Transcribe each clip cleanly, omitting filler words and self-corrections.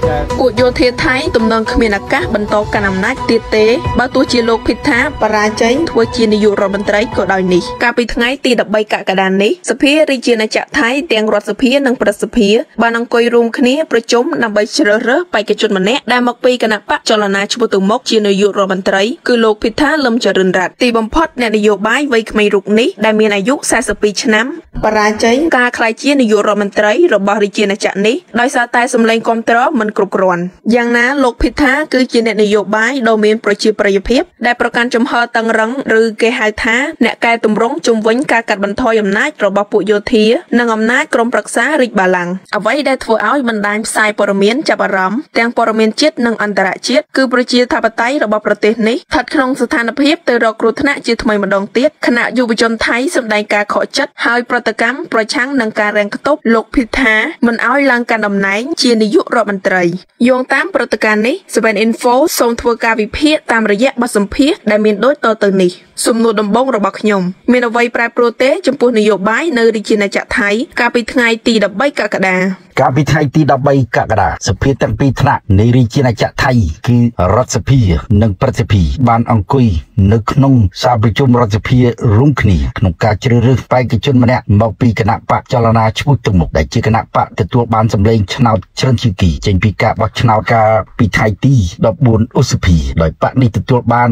ពួកយោធាថៃទំនងគ្មានឱកាសបន្តកាន់អំណាចទៀតទេបើទោះជាលោកភិថាបរាជ័យធ្វើជានាយករដ្ឋមន្ត្រីក៏ដោយនេះកាលពីថ្ងៃទី13កក្កដានេះសភារាជាណាចក្រថៃទាំងរដ្ឋសភានិងប្រសិទ្ធិបានអង្គុយរួមគ្នាប្រជុំដើម្បីជ្រើសរើសបេក្ខជនម្នាក់ដែលមកពីគណៈបកចលនាឈ្មោះទៅមុខជានាយករដ្ឋមន្ត្រីគឺលោកភិថាលឹមចរិនរ័ត្នទីបំផុតអ្នកនយោបាយវ័យក្មេងរូបនេះដែលមានអាយុ42ឆ្នាំបរាជ័យការក្លាយជានាយករដ្ឋមន្ត្រីរបស់រាជាណាចក្រនេះដោយសារតែសម្លេងគាំទ្រមិនគ្រប់គ្រាន់យ៉ាងណាលោកភិថាគឺជាអ្នកនយោបាយដ៏មានប្រជាប្រិយភាពដែលប្រកាន់ជំហរតឹងរឹងឬគេហៅថាអ្នកកែតម្រង់ជំវិញការកាត់បន្ថយអំណាចរបស់ពួកយោធានិងអំណាចក្រុមប្រឹក្សារាជបល្ល័ង្កអ្វីដែលធ្វើឲ្យបណ្ដាញផ្សាយព័ត៌មានចាប់អារម្មណ៍ទាំងព័ត៌មានជាតិនិងអន្តរជាតិគឺប្រជាធិបតេយ្យរបស់ប្រទេសនេះស្ថិតក្នុងស្ថានភាពទៅរកគ្រោះថ្នាក់ជាថ្មីម្ដងទៀតគណៈយុវជនថៃសម្ដែងការខកចិត្តហើយប្រតិកម្មប្រឆាំងនឹងការរាំងខ្ទប់លោកភិថាមិនឲ្យឡើងកាន់តំណែងជានាយករដ្ឋមន្ត្រីយោងតាមព្រឹត្តិការណ៍នេះ 7info សូមធ្វើការវិភាគតាមរយៈបទសម្ភាសន៍ដែលមានដូចតទៅនេះសំណួរដំបូងរបស់ខ្ញុំមានអ្វីប្រែប្រួលទេចំពោះនយោបាយនៅរាជាណាចក្រថៃកាលពីថ្ងៃទី13កក្កដាកាលពីថ្ងៃទី13កក្កដាសភាទាំងពីរថ្នាក់នៃរាជាណាចក្រថៃគឺរដ្ឋសភានិងប្រសិទ្ធិបានអង្គុយនៅក្នុងសាលប្រជុំរដ្ឋសភារួមគ្នាក្នុងការជ្រើសរើសបេក្ខជនម្នាក់មកពីគណៈបកចលនាឈ្មោះទៅមុខដែលជាគណៈបកទទួលបានសម្លេងឆ្នោតជ្រឹងជាគីចេញពីការបោះឆ្នោតកាលពីថ្ងៃទី14ឧសភាដោយបកនេះទទួលបាន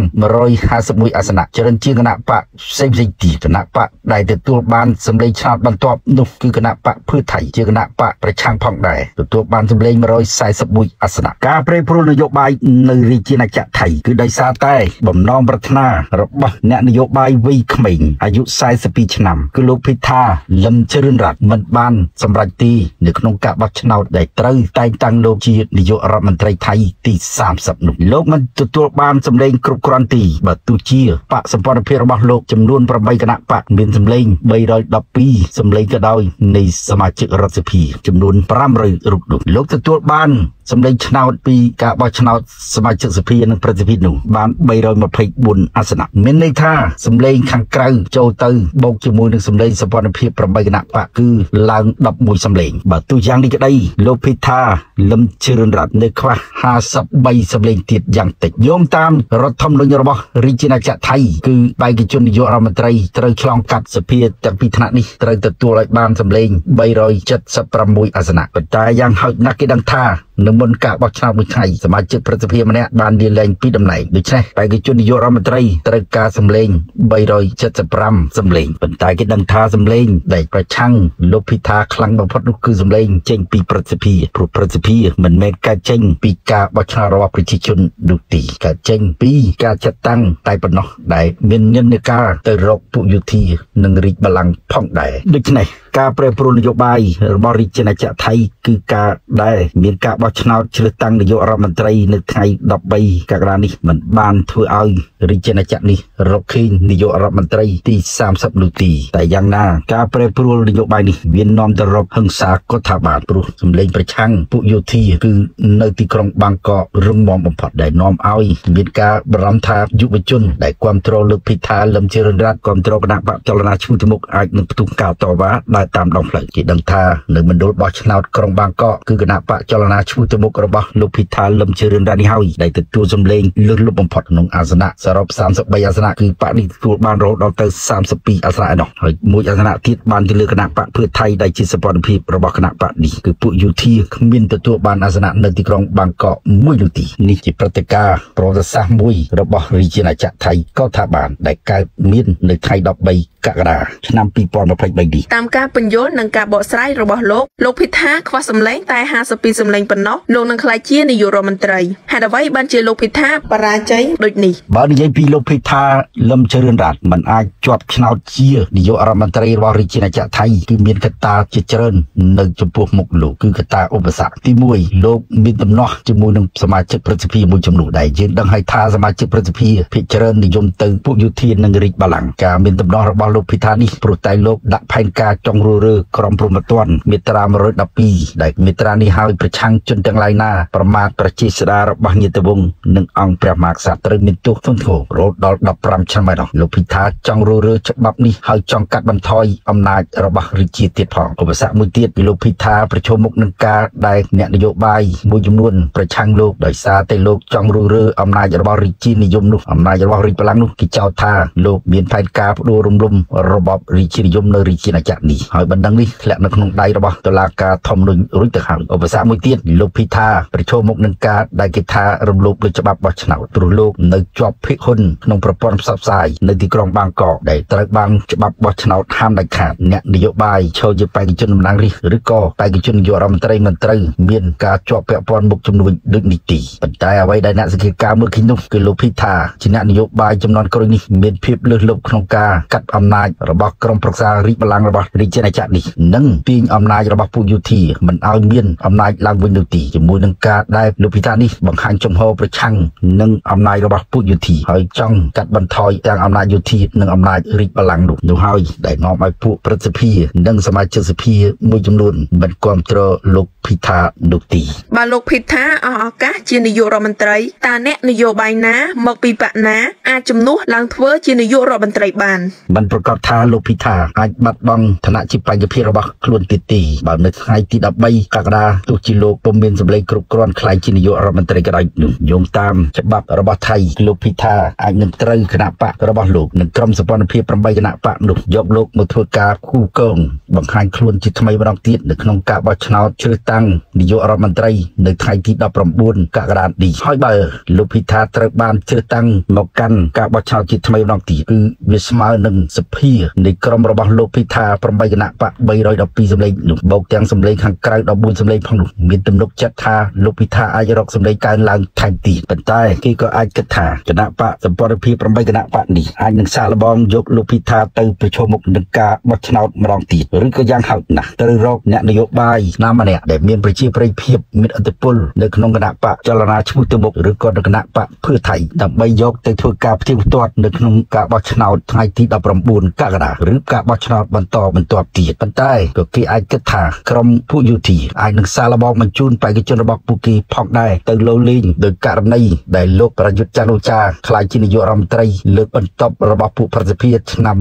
151អាសនៈជ្រឹងជាងគណៈបកផ្សេងៗទៀតគណៈបកដែលទទួលបានសម្លេងឆ្នោតបន្ទាប់នោះគឺគណៈបកភឿថៃជាគណៈបកប្រឆាំងផងដែរទទួលបានសម្លេង141អាសនៈការប្រែប្រួលនយោបាយនៅរាជាណាចក្រថៃគឺដោយសារតែបំណងប្រាថ្នារបស់អ្នកនយោបាយវ័យក្មេងអាយុ42ឆ្នាំគឺលោកភិថាលឹមចរិនរ័ត្នមិនបានសម្រេចទីនៅក្នុងការបោះឆ្នោតដែលត្រូវតែងតាំងលោកជានាយករដ្ឋមន្ត្រីថៃទី30នោះលោកមិនទទួលបានសម្លេងគ្រប់គ្រាន់ទេបើទោះជាបកសម្ព័ន្ធភាពរបស់លោកចំនួន8គណៈបកមានសម្លេង312សម្លេងក៏ដោយនៃសមាជិករដ្ឋសភាចំនួន500រូបនោះលោកទទួលបានសម្លេងឆ្នោតពីការបោះឆ្នោតសមាជិកសភានិងប្រសិទ្ធិនោះបាន324អាសនៈមានន័យថាសម្លេងខាងក្រៅចូលទៅបូកជាមួយនឹងសម្លេងសម្ព័ន្ធភាព8គណៈបកគឺឡើង11សម្លេងបើទោះយ៉ាងនេះក្តីលោកភិថាលឹមចរិនរ័ត្ននៅខ្វះ53សម្លេងទៀតយ៉ាងតិចយោងតាមរដ្ឋធម្មនុញ្ញរបស់រាជាណាចក្រថៃគឺបេក្ខជននាយករដ្ឋមន្ត្រីត្រូវឆ្លងកាត់សភាទាំងពីរថ្នាក់នេះត្រូវទទួលឲ្យបានសម្លេង376អាសនៈប៉ុន្តែយ៉ាងហោចណាស់គេដឹងថានៅមុនការបោះឆ្នោតមួយថ្ងៃសមាជិកប្រសិទ្ធិម្នាក់បានលាលែងពីតំណែងដូច្នេះបេក្ខជននាយករដ្ឋមន្ត្រីត្រូវការសម្លេង375សម្លេងប៉ុន្តែគេដឹងថាសម្លេងដែលប្រឆាំងលោកភិថាខ្លាំងបំផុតនោះគឺសម្លេងចេញពីប្រសិទ្ធិព្រោះប្រសិទ្ធិមិនមែនកើតចេញពីការបោះឆ្នោតរបស់ប្រជាជននោះទេកើតចេញពីការចាត់តាំងតែប៉ុណ្ណោះដែលមាននិន្នាការទៅរកពួកយោធានិងរាជបល្ល័ង្កផងដែរដូច្នេះការប្រែប្រួលនយោបាយរបស់រាជាណាចក្រថៃគឺការដែលមានការបោះឆ្នោតជ្រើសតាំងនាយករដ្ឋមន្ត្រីនៅថ្ងៃ13កក្កដានេះមិនបានធ្វើឲ្យរាជាណាចក្រនេះរកឃើញនាយករដ្ឋមន្ត្រីទី30នោះទេតែយ៉ាងណាការប្រែប្រួលនយោបាយនេះវានាំទៅរកហិង្សាកុដ្ឋាបាតព្រោះសម្លេងប្រឆាំងពួកយោធាគឺនៅទីក្រុងបាងកករឹងមាំបំផុតដែលនាំឲ្យមានការបារម្ភថាយុវជនដែលគ្រប់គ្រងលោកភិថាលឹមចរិនរ័ត្នគ្រប់គ្រងគណៈបកចលនាឈ្មោះទៅមុខអាចនឹងផ្ទុះការតវ៉ាតាមដងផ្លូវគេដឹងថានៅមណ្ឌលបោះឆ្នោតក្រុងបាងកកគឺគណៈបកចលនាឈ្មោះទៅមុខរបស់លោកភិថាលឹមចរិនរ័ត្ននេះហើយដែលទទួលសម្លេងលើសលប់បំផុតក្នុងអាសនៈសរុប33អាសនៈគឺបកនេះទទួលបានរហូតដល់ទៅ32អាសនៈឯណោះហើយមួយអាសនៈទៀតបានទៅលើគណៈបកភឿថៃដែលជាសម្ព័ន្ធភាពរបស់គណៈបកនេះគឺពួកយោធាគ្មានទទួលបានអាសនៈនៅទីក្រុងបាងកកមួយនោះទេនេះជាព្រឹត្តិការណ៍ប្រវត្តិសាស្ត្រមួយរបស់រាជាណាចក្រថៃក៏ថាបានដែលកើតមាននៅថ្ងៃ13កក្កដាឆ្នាំ2023នេះតាមការពន្យល់និងការបកស្រាយរបស់លោកភិថាខ្វះសម្លេងតែ52សម្លេងប៉ុណ្ណោះលោកនឹងក្លាយជានាយករដ្ឋមន្ត្រីហេតុអ្វីបានជាលោកភិថាបរាជ័យដូចនេះបើនិយាយពីលោកភិថាលឹមចរិនរ័ត្នមិនអាចជាប់ឆ្នោតជានាយករដ្ឋមន្ត្រីរបស់រាជាណាចក្រថៃគឺមានកត្តាជាច្រើននៅចំពោះមុខលោកគឺកត្តាឧបសគ្គទី1លោកមានដំណោះជាមួយនឹងសមាជិកប្រសិទ្ធិមួយចំនួនដែលយើងដឹងហើយថាសមាជិកប្រសិទ្ធិភាគច្រើននិយមទៅពួកយោធានិងរាជបល្ល័ង្កការមានដំណោះរបស់លោកភិថានេះព្រោះតែលោកដាក់ផែនការចង់รูเรือក្រមព្រំប្រទានមេត្រា112ដែលមេត្រានេះហើយប្រឆាំងជនទាំងឡាយណាប្រមាថប្រជាស្ដាររបស់ញាតិវង្សនិងអង្គព្រះមហាក្សត្រត្រូវមានទោសធ្ងន់ធ្ងររហូតដល់15ឆ្នាំហើយលោកពិថាចង់រូរើច្បាប់នេះហើយចង់កាត់បន្ថយអំណាចរបស់រាជាទៀតផងឧបសគ្គមួយទៀតពីលោកពិថាប្រឈមមុខនឹងការដែលអ្នកនយោបាយមួយចំនួនប្រឆាំងលោកដោយសារតែលោកចង់រូរើអំណាចរបស់រាជានិយមនោះអំណាចរបស់រាជបល្ល័ង្កនោះគេចោទថាលោកមានផែនការផ្ដួលរំលំរបបរាជានិយមនៅរាជាណាចក្រនេះហើយបណ្ដឹងនេះធ្លាក់នៅក្នុងដៃរបស់តុលាការធម្មនុញ្ញរួចទៅហើយឧបសគ្គមួយទៀតលោកពិថាប្រឈមមុខនឹងការដែលគេថារំលោភលើច្បាប់បោះឆ្នោតព្រោះលោកនៅជាប់ភាគហ៊ុនក្នុងប្រព័ន្ធផ្សព្វផ្សាយនៅទីក្រុងបាងកកដែលត្រូវបានច្បាប់បោះឆ្នោតហាមដាច់ខាតអ្នកនយោបាយឈរជាបេក្ខជនតំណាងរាស្ត្រឬក៏បេក្ខជននាយករដ្ឋមន្ត្រីមិនត្រូវមានការជាប់ពាក់ព័ន្ធមុខជំនួយដូចនេះទេប៉ុន្តែអ្វីដែលអ្នកសង្កេតការណ៍មើលឃើញនោះគឺលោកពិថាជាអ្នកនយោបាយចំនួនក្រោយនេះមានភាពលើសលប់ក្នុងការកាត់អំណាចរបស់ក្រុមប្រឹក្សារាជបល្ល័ង្ករបស់រាជាណាចក្រនេះនិងទាញអំណាចរបស់ពួកយោធាមិនឲ្យមានអំណាចឡើងវិញនោះទេជាមួយនឹងការដែលលោកពិថានេះបង្ហាញចំហប្រឆាំងនឹងអំណាចរបស់ពួកយោធាហើយចង់កាត់បន្ថយទាំងអំណាចយោធានិងអំណាចរាជបល្ល័ង្កនោះហើយដែលនាំឲ្យពួកប្រសិទ្ធិនិងសមាជិកសភាមួយចំនួនមិនគាំទ្រលោកពិថានោះទេបើលោកពិថាអស់ឱកាសជានាយករដ្ឋមន្ត្រីតើអ្នកនយោបាយណាមកពីបកណាអាចជំនួសឡើងធ្វើជានាយករដ្ឋមន្ត្រីបានមិនប្រកាសថាលោកពិថាអាចបាត់បង់ឋានៈជាបញ្ញភាពរបស់ខ្លួនទៀតទេបើនៅថ្ងៃទី13កក្កដាទោះជាលោកពុំមានសម្លេងគ្រប់គ្រាន់ខ្លាយជានាយករដ្ឋមន្ត្រីក៏ដោយនោះយោងតាមច្បាប់របស់ថៃលោកពិថាអាចនឹងត្រូវគណៈបករបស់លោកនិងក្រុមសម្ព័ន្ធភាព8គណៈបកនោះយកលោកមកធ្វើការគូកងបង្ហាញខ្លួនជាថ្មីម្ដងទៀតនៅក្នុងការបោះឆ្នោតជ្រើសតាំងនាយករដ្ឋមន្ត្រីនៅថ្ងៃទី19កក្កដានេះហើយបើលោកពិថាត្រូវបានជ្រើសតាំងមកកាន់ការបោះឆ្នោតជាថ្មីម្ដងទៀតគឺវាស្មើនឹងសភានៃក្រុមរបស់លោកពិថា8គណៈបក312សម្លេងនោះបូកទាំងសម្លេងខាងក្រៅ14សម្លេងផងនោះមានទំនុកចិត្តថាលោកពិថាអាចរកសម្លេងកើនឡើងថែមទៀតប៉ុន្តែគេក៏អាចគិតថាគណៈបកសម្ព័ន្ធភាព8គណៈបកនេះអាចនឹងសាកល្បងយកលោកពិថាទៅប្រឈមមុខនឹងការបោះឆ្នោតម្ដងទៀតឬក៏យ៉ាងហោចណាស់ត្រូវរកអ្នកនយោបាយណាម្នាក់ដែលមានប្រជាប្រិយភាពមានឥទ្ធិពលនៅក្នុងគណៈបកចលនាឈ្មោះទៅមុខឬក៏នៅគណៈបកភឿថៃដើម្បីយកទៅធ្វើការផ្ទៀងផ្ទាត់នៅក្នុងការបោះឆ្នោតថ្ងៃទី19កក្កដាឬការបោះឆ្នោតបន្តទៀតប៉ុន្តែក៏គេអាចគិតថាក្រុមពួកយោធាអាចនឹងសាកល្បងបញ្ជូនបេក្ខជនរបស់ពួកគេផងដែរទៅលោលេងដោយករណីដែលលោកប្រយុទ្ធច័ន្ទអូចាក្លាយជានាយករដ្ឋមន្ត្រីលើកបន្ទាប់របស់ពួកប្រសិទ្ធិឆ្នាំ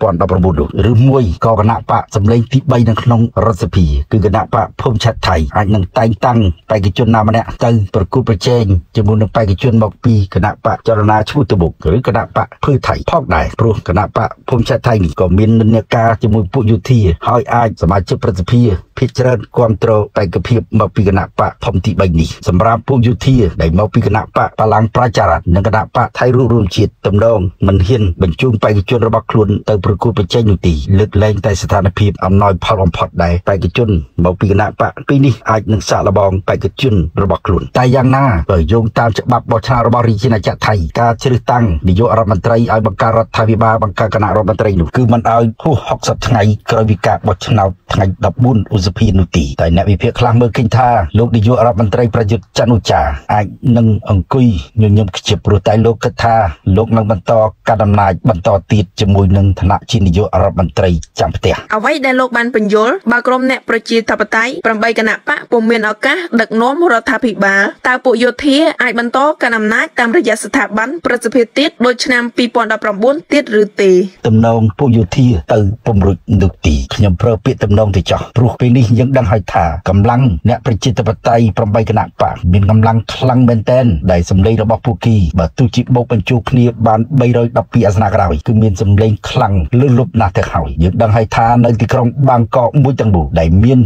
2019ឬមួយក៏គណៈបកសម្លេងទី3នៅក្នុងរដ្ឋសភាគឺគណៈបកភូមិឆាត់ថៃអាចនឹងតែងតាំងបេក្ខជនណាម្នាក់ទៅប្រគល់ប្រជែងជាមួយនឹងបេក្ខជនមកពីគណៈបកចលនាឈ្មោះទៅមុខឬគណៈបកភឿថៃផងដែរព្រោះគណៈបកភូមិឆាត់ថៃនេះក៏មាននិន្នាការជាមួយពួកយោធាហើយអាចសមាជិកប្រសិទ្ធិភាគច្រើនគ្រប់គ្រងបេក្ខភាពមកពីគណៈបកធំទី3នេះសម្រាប់ពួកយោធាដែលមកពីគណៈបកបល្ល័ង្កប្រជារដ្ឋនិងគណៈបកថៃរួមជាតិទំនងមិនហ៊ានបញ្ជូនបេក្ខជនរបស់ខ្លួនទៅប្រគល់ប្រជែងនោះទេលើកលែងតែស្ថានភាពអំណោយផលបំផុតដែរបេក្ខជនមកពីគណៈបកពីរនេះអាចនឹងសាកល្បងបេក្ខជនរបស់ខ្លួនតែយ៉ាងណាបើយោងតាមច្បាប់បោះឆ្នោតរបស់រាជាណាចក្រថៃការជ្រើសតាំងនាយករដ្ឋមន្ត្រីឲ្យបង្កើតរដ្ឋាភិបាលបង្កើតគណៈរដ្ឋមន្ត្រីនោះគឺមិនឲ្យហួស60ថ្ងៃក្រោយពីការបោះឆ្នោតថ្ងៃ14ឧសភានោះទេតែអ្នកវិភាគខ្លះមើលឃើញថាលោកនាយករដ្ឋមន្ត្រីប្រយុទ្ធច័ន្ទអូចាអាចនឹងអង្គុយញញឹមខ្ជិបព្រោះតែលោកគិតថាលោកនឹងបន្តកាត់អំណាចបន្តទៀតជាមួយនឹងឋានៈជានាយករដ្ឋមន្ត្រីចាំផ្ទះអ្វីដែលលោកបានបញ្យល់បើក្រុមអ្នកប្រជាធិបតេយ្យ8គណៈបកពុំមានឱកាសដឹកនាំរដ្ឋាភិបាលតើពួកយោធាអាចបន្តកាន់អំណាចតាមរយៈស្ថាប័នប្រសិទ្ធភាពទៀតដូចឆ្នាំ2019ទៀតឬទេទំនងពួកយោធាទៅពំរុចនោះទីខ្ញុំប្រើពាក្យទំនងទៅចោះព្រោះពេលនេះយើងដឹងហើយថាកម្លាំងអ្នកប្រជាធិបតេយ្យ8គណៈបកមានកម្លាំងខ្លាំងមែនទែនដែលសម្លេងរបស់ពួកគេបើទោះជាបូកបញ្ចូលគ្នាបាន312អាសនៈក្រោយគឺមានសម្លេងខ្លាំងលើសលប់ណាស់ទៅហើយយើងដឹងហើយថានៅទីក្រុងបាងកកមួយទាំងមូលដែលមាន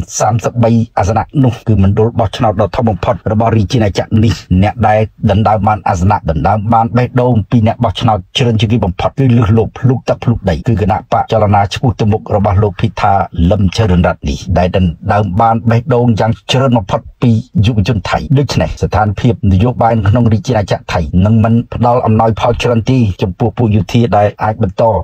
33អាសនៈនោះគឺមណ្ឌលបោះឆ្នោតដ៏ធំបំផុតរបស់រាជាណាចក្រនេះអ្នកដែលដណ្ដើមបានអាសនៈដណ្ដើមបានបេះដូងពីអ្នកបោះឆ្នោតច្រើនជាងគេបំផុតគឺលើសលប់ភ្លុកទឹកភ្លុកដីគឺគណៈបកចលនាឈ្មោះទៅមុខរបស់លោកពិថាលឹមចរិនរ័ត្ននេះដែលដណ្ដើមបានបេះដូងយ៉ាងច្រើនបំផុតពីយុវជនថៃដូច្នេះស្ថានភាពនយោបាយក្នុងរាជាណាចក្រថៃនឹងមិនផ្ដល់អំណោយផលច្រើនទេចំពោះពួកយោធាដែលអាចបន្តឡើងកើ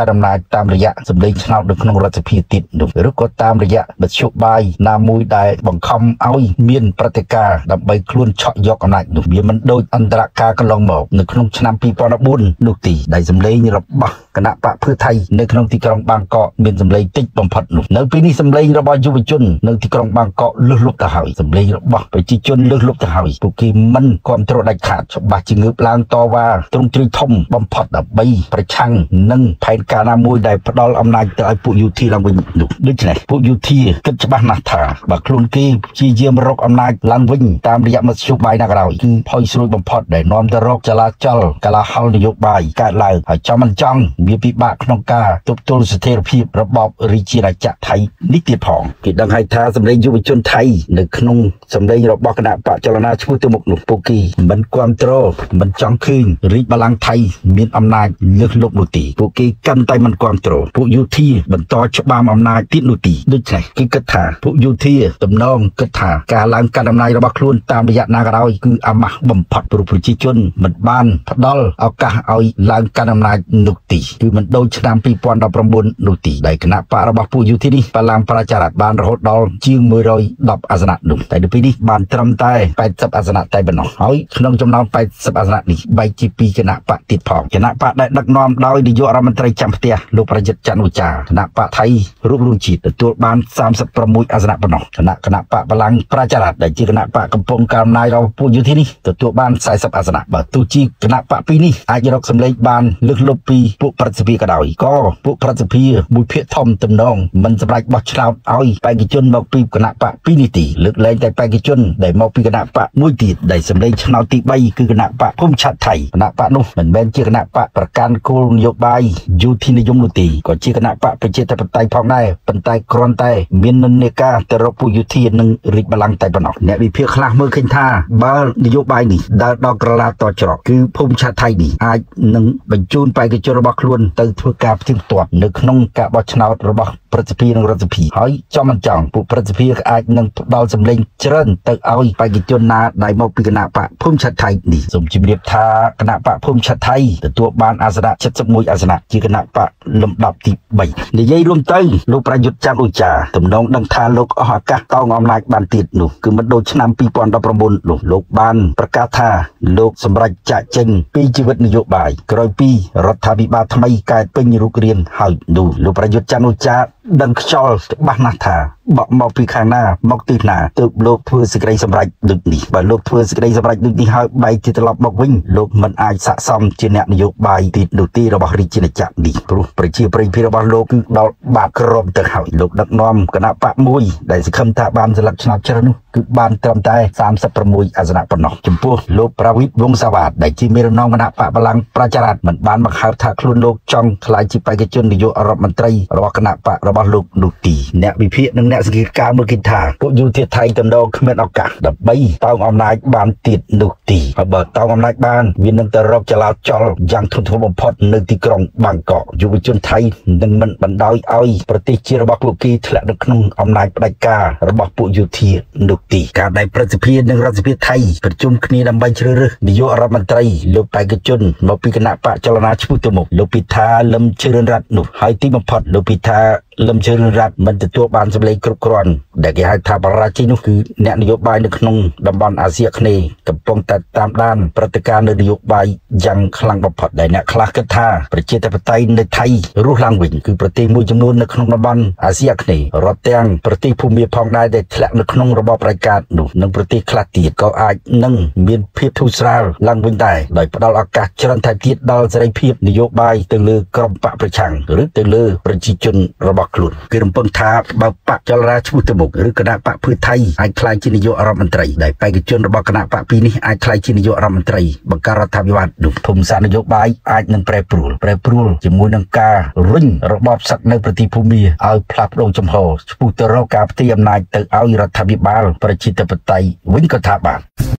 ការដំណើរតាមរយៈសម្លេងឆ្នោតនៅក្នុងរដ្ឋសភាទៀតនោះឬក៏តាមរយៈមធ្យោបាយណាមួយដែលបង្ខំឲ្យមានព្រឹត្តិការណ៍ដើម្បីខ្លួនឆក់យកអំណាចនោះវាមិនដូចអន្តរកាលកន្លងមកនៅក្នុងឆ្នាំ2014នោះទីដែលសម្លេងរបស់គណៈបកភឿថៃនៅក្នុងទីក្រុងបាងកកមានសម្លេងតិចបំផុតនោះនៅពេលនេះសម្លេងរបស់យុវជននៅទីក្រុងបាងកកលើសលប់ទៅហើយសម្លេងរបស់ប្រជាជនលើសលប់ទៅហើយពួកគេមិនគ្រប់គ្រងដាច់ខាតច្បាស់ជាងើបឡើងតវ៉ាទ្រង់ទ្រីធំបំផុតដើម្បីប្រឆាំងនឹងផែនការណាមួយដែលផ្ដល់អំណាចទៅឲ្យពួកយោធាឡើងវិញនោះដូច្នេះពួកយោធាគិតច្បាស់ណាស់ថាបើខ្លួនគេព្យាយាមរកអំណាចឡើងវិញតាមរយៈមធ្យោបាយណាក៏ដោយគឺផុយស្រួយបំផុតដែលនាំទៅរកចលាចលកលាហលនយោបាយកើតឡើងហើយចង់មិនចង់វាពិបាកក្នុងការទប់ទល់ស្ថិរភាពរបបរាជាណាចក្រថៃនេះទៀតផងគេដឹងហើយថាសម្លេងយុវជនថៃនៅក្នុងសម្លេងរបស់គណៈបកចលនាឈ្មោះទៅមុខនោះពួកគេមិនគ្រប់គ្រងមិនចង់ឃើញរាជបល្ល័ង្កថៃមានអំណាចលើសលប់នោះទេពួកគេកាន់តែមិនគ្រប់គ្រងពួកយោធាបន្តច្បាមអំណាចទៀតនោះទេដូច្នេះគេគិតថាពួកយោធាទំនងគិតថាការឡើងកាន់អំណាចរបស់ខ្លួនតាមរយៈណាក៏ដោយគឺអាម៉ាស់បំផុតព្រោះប្រជាជនមិនបានផ្ដល់ឱកាសឲ្យឡើងកាន់អំណាចនោះទេគឺមិនដូចឆ្នាំ2019នោះទេដែលគណៈបករបស់ពួកយោធានេះបល្ល័ង្កប្រជារដ្ឋបានរហូតដល់ជាង110អាសនៈនោះតែនៅពេលនេះបានត្រឹមតែ80អាសនៈតែប៉ុណ្ណោះហើយក្នុងចំណោម80អាសនៈនេះបែកជា2គណៈបកទៀតផងគណៈបកដែលដឹកនាំដោយនាយករដ្ឋមន្ត្រីចាំផ្ទះលោកប្រយុទ្ធច័ន្ទអូចាគណៈបកថៃរួមរងជាតិទទួលបាន36អាសនៈប៉ុណ្ណោះគណៈបកបល្ល័ង្កប្រជារដ្ឋដែលជាគណៈបកកំពុងកើនអំណាចរបស់ពួកយោធានេះទទួលបាន40អាសនៈបើទោះជាគណៈបកពីរនេះអាចរកសម្លេងបានលើសលប់ពីពួកប្រតិភិក៏ដោយក៏ពួកប្រតិភិមួយភាគធំទំនងមិនសម្រេចបោះឆ្នោតឲ្យបេក្ខជនមកពីគណៈបកពីរនេះទេលើកលែងតែបេក្ខជនដែលមកពីគណៈបកមួយទៀតដែលសម្លេងឆ្នោតទី3គឺគណៈបកភូមិឆាត់ថៃគណៈបកនោះមិនមែនជាគណៈបកប្រកាន់គោលនយោបាយយោធានិយមនោះទេក៏ជាគណៈបកប្រជាធិបតេយ្យផងដែរប៉ុន្តែគ្រាន់តែមាននិន្នាការទៅរកពួកយោធានិងរាជបល្ល័ង្កតែប៉ុណ្ណោះអ្នកវិភាគខ្លះមើលឃើញថាបើនយោបាយនេះដើរដល់ក្រឡាតច្រកគឺភូមិឆាត់ថៃនេះអាចនឹងបញ្ជូនបេក្ខជនរបស់ខ្លួនទៅធ្វើការផ្ទៀងផ្ទាត់នៅក្នុងការបោះឆ្នោតរបស់ព្រឹទ្ធសភានិងរដ្ឋសភាហើយចំមិនចង់ពួកព្រឹទ្ធសភាអាចនឹងផ្ដល់សម្លេងច្រើនទៅឲ្យបេក្ខជនណាដែលមកពីគណៈបកភូមិឆាត់ថៃនេះសូមជម្រាបថាគណៈបកភូមិឆាត់ថៃទទួលបានអាសនៈ71អាសនៈជាគណៈបកលំដាប់ទី3និយាយរួមទៅលោកប្រយុទ្ធច័ន្ទអូចាទំនងដឹងថាលោកអស់ឱកាសតោងអំណាចបានទៀតនោះគឺមិនដូចឆ្នាំ2019នោះលោកបានប្រកាសថាលោកសម្រេចចាកចេញពីជីវិតនយោបាយក្រោយពីរដ្ឋាភិបាលថ្មីកើតពេញរូបរាងហើយនោះលោកប្រយុទ្ធច័ន្ទអូចាដឹងខ្យល់ច្បាស់ណាស់ថាបកមកពីខាងណាមកទីណាទើបលោកធ្វើសេចក្តីសម្រេចដូចនេះបើលោកធ្វើសេចក្តីសម្រេចដូចនេះហើយបែរជាត្រឡប់មកវិញលោកមិនអាចស័ក្តិសមជាអ្នកនយោបាយទៀតនោះទេរបស់រាជាណាចក្រនេះព្រោះប្រជាប្រិយភាពរបស់លោកគឺដល់បាបក្រមទៅហើយលោកដឹកនាំគណៈបកមួយដែលសង្ឃឹមថាបានស្លឹកឆ្នោតច្រើននោះគឺបានត្រឹមតែ36អាសនៈប៉ុណ្ណោះចំពោះលោកប្រវិតវង្សវ៉ាតដែលជាមេរណមគណៈបកបល្ល័ង្កប្រជារដ្ឋមិនបានមកហៅថាខ្លួនលោកចង់ក្លាយជាបេក្ខជននាយករដ្ឋមន្ត្រីរបស់គណៈបករបស់លោកនោះទីអ្នកវិភាគនិងអ្នកសង្កេតការណ៍មើលឃើញថាពួកយោធាថៃទំនងគ្មានឱកាសដើម្បីតោងអំណាចបានទៀតនោះទីហើយបើតោងអំណាចបានវានឹងទៅរកចលាចលយ៉ាងធ្ងន់ធ្ងរបំផុតនៅទីក្រុងបាងកកយុវជនថៃនឹងមិនបណ្ដោយឲ្យប្រទេសជារបស់ពួកគេធ្លាក់នៅក្នុងអំណាចផ្ដាច់ការរបស់ពួកយោធានោះទីការដែលប្រតិភិនិងរដ្ឋសភាថៃប្រជុំគ្នាដើម្បីជ្រើសរើសនាយករដ្ឋមន្ត្រីលោកបេក្ខជនមកពីគណៈបកចលនាឈ្មោះទៅមុខលោកពិថាលឹមជឿនរ័ត្ននោះហើយទីបំផុតលោកពិថាលឹមជឿនរ័ត្នមិនទទួលបានសម្លេងគ្រប់គ្រាន់ដែលគេហៅថាបរាជ័យនោះគឺអ្នកនយោបាយនៅក្នុងតំបន់អាស៊ីអាគ្នេយ៍កំពុងតែតាមដានព្រឹត្តិការណ៍នយោបាយយ៉ាងខ្លាំងបំផុតដែលអ្នកខ្លះគិតថាប្រជាធិបតេយ្យនៅថៃរស់ឡើងវិញគឺប្រទេសមួយចំនួននៅក្នុងតំបន់អាស៊ីអាគ្នេយ៍រាប់ទាំងប្រទេសភូមាផងដែរដែលធ្លាក់នៅក្នុងរបបផ្ដាច់ការនោះនិងប្រទេសខ្លះទៀតក៏អាចនឹងមានភាពធូរស្រាលឡើងវិញដែរដោយផ្ដល់ឱកាសច្រើនថែមទៀតដល់សេរីភាពនយោបាយទៅលើក្រុមបកប្រឆាំងឬទៅលើប្រជាជនរបស់ខ្លួនគេរំពឹងថាបើបកចលនាឈ្មោះទៅមុខឬគណៈបកភឿថៃអាចក្លាយជានាយករដ្ឋមន្ត្រីដែលបេក្ខជនរបស់គណៈបកពីរនេះអាចក្លាយជានាយករដ្ឋមន្ត្រីបង្កើតរដ្ឋាភិបាលនោះភូមិសាស្ត្រនយោបាយអាចនឹងប្រែប្រួលជាមួយនឹងការរុញរបបសឹកនៅប្រទេសភូមាឲ្យផ្លាស់ប្ដូរចំហឆ្ពោះទៅរកការផ្ទេរអំណាចទៅឲ្យរដ្ឋាភិបាលប្រជាធិបតេយ្យវិញក៏ថាបាន